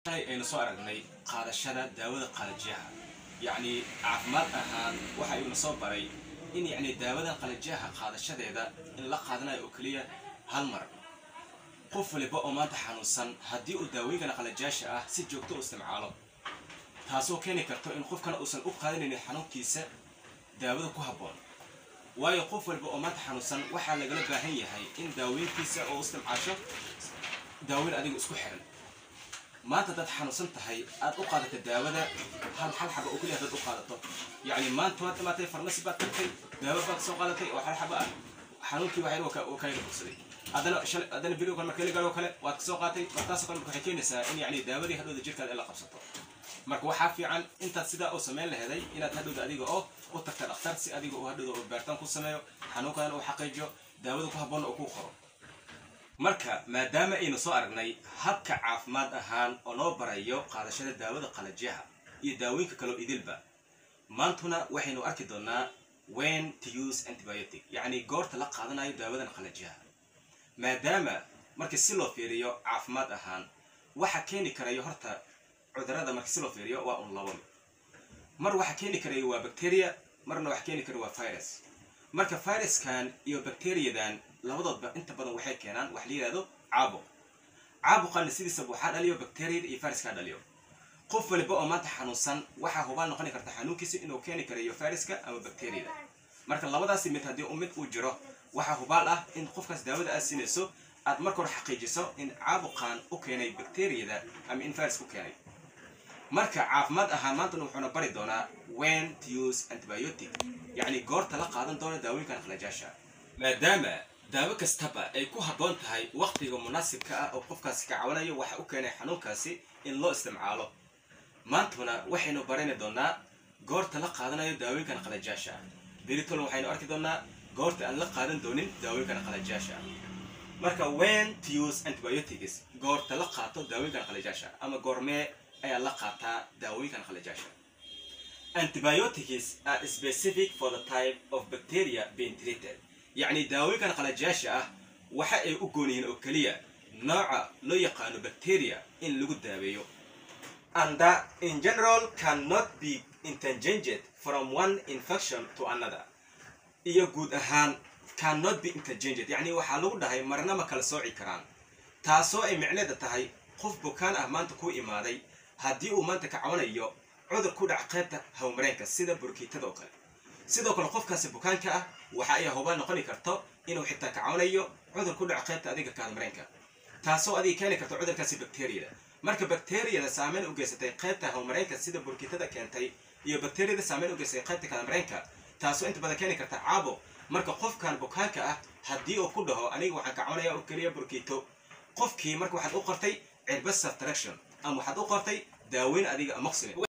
aynu soo aragnay qaadashada daawada qalajiyaha yani caafimaad ahaan waxa uu soo baray in yani daawada qalajiyaha qaadashadeeda in la qaadanayo oo kaliya hal mar qof waliba oo maanta xanuunsan haddii uu daawooyinka qalajiyaasha ah si joogto u isticmaalo taasoo keeni karto in qofkan uusan u qaadanayn xanuunkiisa daawada ku habboon waayo qof waliba oo maanta xanuunsan waxa laga baahan yahay in daawooyinkiisa oo isticmaasho daawooyin adiga isku xiran maanta dad xanuunsan tahay aad u qaadato daawada hal xabo oo kaliya dad u qaadato yani maanta waad dhimatay farmasi baad tagtay daawo baad soo qaadatay oo hal xabo ah xanuunkii waxa uu ka bogsaday adana video kan markii la gaaro kale waad soo qaatay markaas kan waxay keenaysaa in yani daawadii hadhowda jirkaada la qabsato marka waxa fiican intaad sidaa u sameyn lahayd inaad hadhowda adiga oo u tagta dhakhtar si adiga oo hadhowda oo baartaan ku sameeyo xanuunkan oo xaqiijiyo daawada ku habboon oo ku qoro marka maadaama aynu soo aragnay habka caafimaad ahaan oo noo barayo qaadashada daawada qalajiyaha iyo daawooyinka kale oo idilba maantuna waxaynu arki doonaa when to use antibiotic yani goorta la qaadanayo daawadan qalajiyaha maadaama markii si loo fiiriyo caafimaad ahaan waxa keeni karayo horta cudurrada markii si loo fiiriyo waa un labo mar waxa keeni karayo waa bacteria marna waxa keeni karayo waa virus marka viruskan iyo bacteriadan labadoodba inta badan waxay keenaan wax la yiraahdo caabuqan sidiisa waxa dhaliyo bacteria iyo viruska dhaliyo qof waliba oo maanta xanuunsan waxa hubaan noqon karta xanuunkiisa inuu keeni karayo viruska ama bacteria marka labadaas mid hadii mid uu jiro waxa hubaal ah in qofkaas daawada aad siinayso aad marka hore xaqiijiso in caabuqan u keenay bacteria ama in virus ku keenay marka caafimaad ahaan maanta wuxuuna bari doonaa when to use antibiotic yani goorta la qaadan doono daawooyinka qalajiyaasha maadaama daawo kastaba ay ku habboon tahay waqtiga munaasibka ah oo qofkaasi ka caawinayo waxa uu keenay xanuunkaasi in loo isticmaalo maantuna waxaynu baran doonaa goorta la qaadanayo daawooyinka qalajiyaasha beriton waxaynu arki doonaa goorta aan la qaadan doonin daawooyinka qalajiyaasha marka when to use antibiotics goorta la qaato daawooyinka qalajiyaasha ama goormee ayaa la qaataa daawooyinka qalajiyaasha antibiotics are specific for the type of bacteria being treated يعني داويكان قلاجياشا waxa ay u gooniin oo kaliya nooca loo yaqaano bacteria in lagu daaweeyo and in general cannot be interchanged from one infection to another iyo guud ahaan cannot be interchanged yani waxa lagu dhahay marna ma kala sooci karaan taasoo ay micnaheedu tahay qof bukaan ah maanta ku imaaday hadii uu maanta ka caawinayo cudur ku dhac qaybta hawmareenka sida burkiitada oo kale sidoo kale qofkaasi bukaanka ah waxa ay hubaan noqon karto inuu xitaa ka caawinayo cudur ku dhac qaybta adiga ka hawmareenka taasoo adiga keeni karto cudurkaasi bacteria marka bacteria saameyn u geysatay qaybta hawmareenka sida burkiitada keentay iyo bacteria saameyn u geysatay qaybta ka hawmareenka taasoo inta badan keeni karta caabo marka qofkan bukaanka ah hadii uu ku dhaho aniga waxaan ka caawinayaa oo kaliya burkiito qofkii marka waxaad u qortay cirbad subtraction ama waxaad u qortay daaweyn adiga amoxicillin